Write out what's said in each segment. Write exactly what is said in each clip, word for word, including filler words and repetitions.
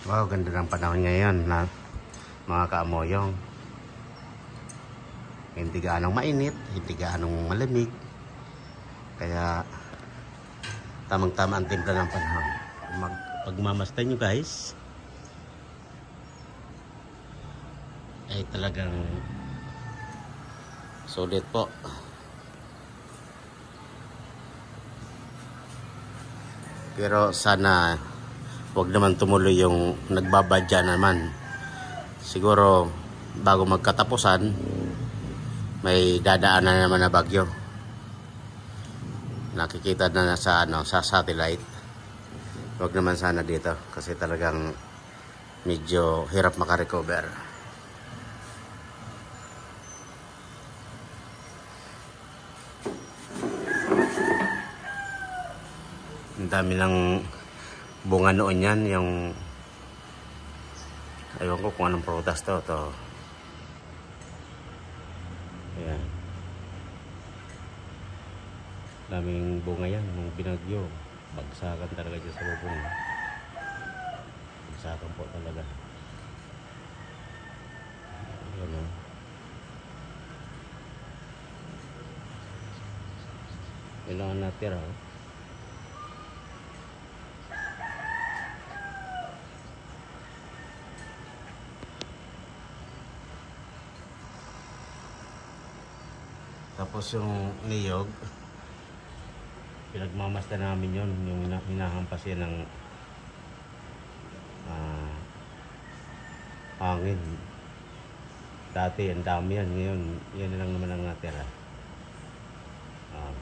Wow, ganda ng panahon ngayon na mga kaamoyong. Hindi gaanong mainit, hindi gaanong malamig. Kaya tamang-tama ang timpla ng panahon. Mag pagmamasdan nyo guys, ay talagang sulit po. Pero sana wag naman tumuloy yung nagbabadya naman. Siguro bago magkatapusan may dadaanan naman na bagyo. Nakikita na sa ano sa satellite. Wag naman sana dito kasi talagang medyo hirap makarecover. Ang dami ng bunga noon yan, yung ayun ko kung anong prutas to to ayan, daming bunga yan nung binagyo, bagsakan talaga dyan sa bubong, bagsakan po talaga. Ayan o, kailangan natira o. Tapos yung niyog, pinagmamasdan namin yun, yung hinahampas yan ng uh, hangin. Dati ang dami yan, ngayon yan lang naman ang natira. Uh,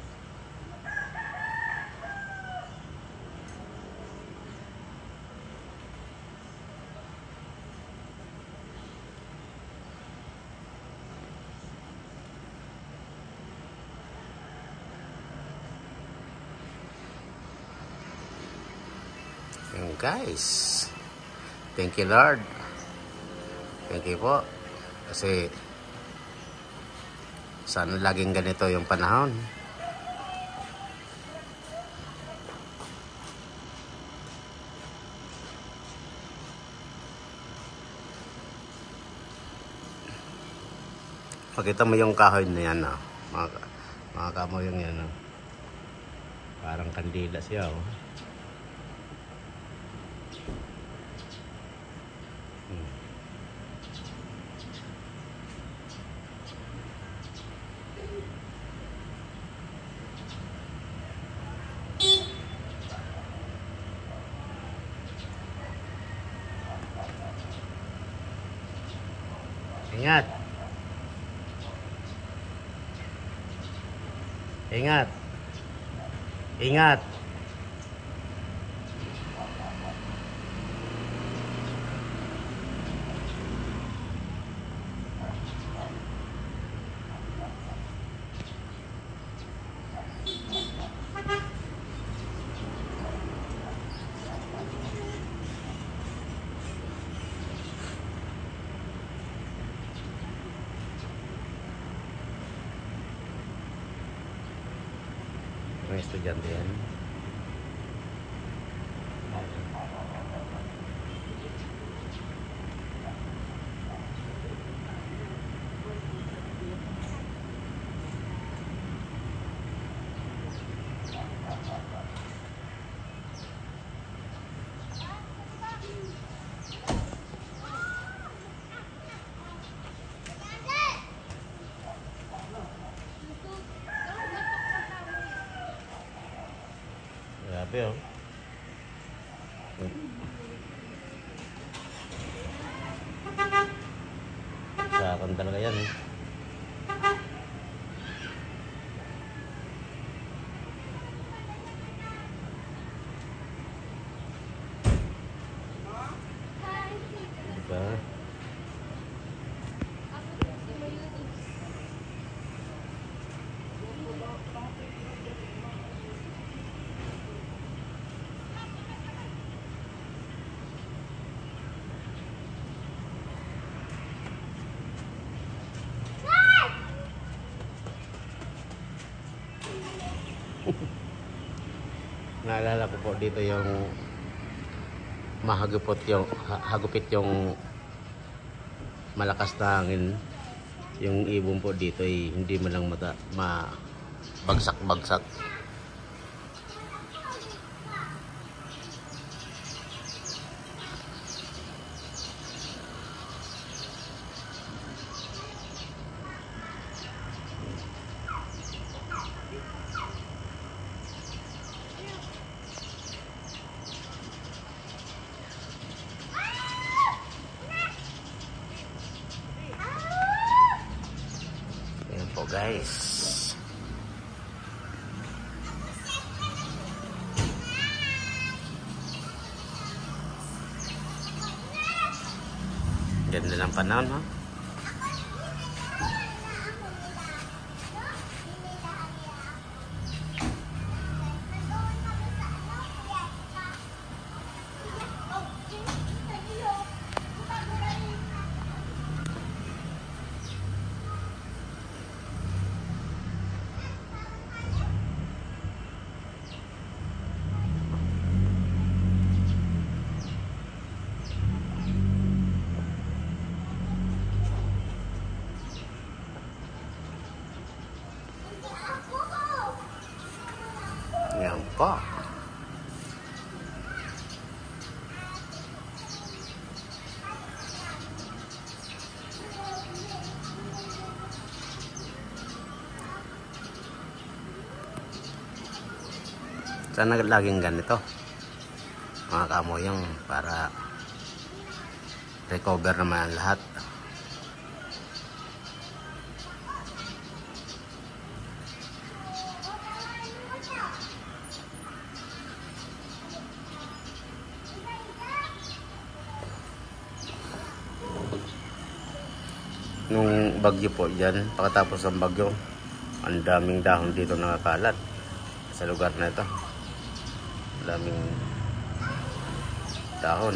Yan guys, thank you Lord, thank you po, kasi sana laging ganito yung panahon. Pakita mo yung kahoy na yan, oh. mga, mga kamoyong yan, oh. Parang kandila siya, oh. Ingat. Ingat. Ingat. Mga estudyante yan. Grabe oh. Sakan talaga yan eh. Diba? Naalala ko po dito yung mahagupot yung ha- hagupit yung malakas na hangin, yung ibon po dito ay hindi man lang mata, ma bagsak-bagsak. Ayan po guys. Ganda ng panahon, ha? Ayan pa. Sana laging ganito mga kamoyong para recover naman ang lahat. Nung bagyo po dyan, pagkatapos ng bagyo, ang daming dahon dito nakakalat sa lugar na ito. Daming dahon.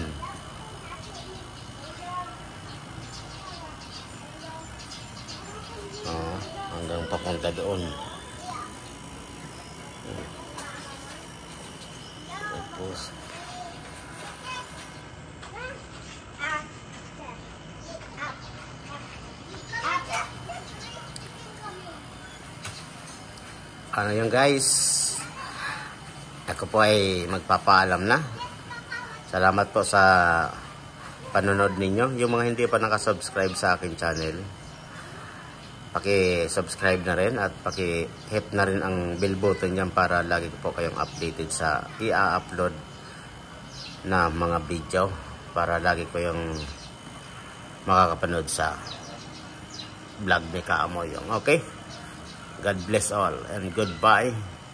Oh, hanggang papunta doon. Tapos ano yun guys, ako po ay magpapaalam na. Salamat po sa panonood ninyo. Yung mga hindi pa nakasubscribe sa akin channel, paki-subscribe na rin at paki-hit na rin ang bell button niyan para lagi ko po kayong updated sa i-upload na mga video, para lagi ko yung makakapanood sa vlog ni Kaamoyong. Okay? God bless all and goodbye.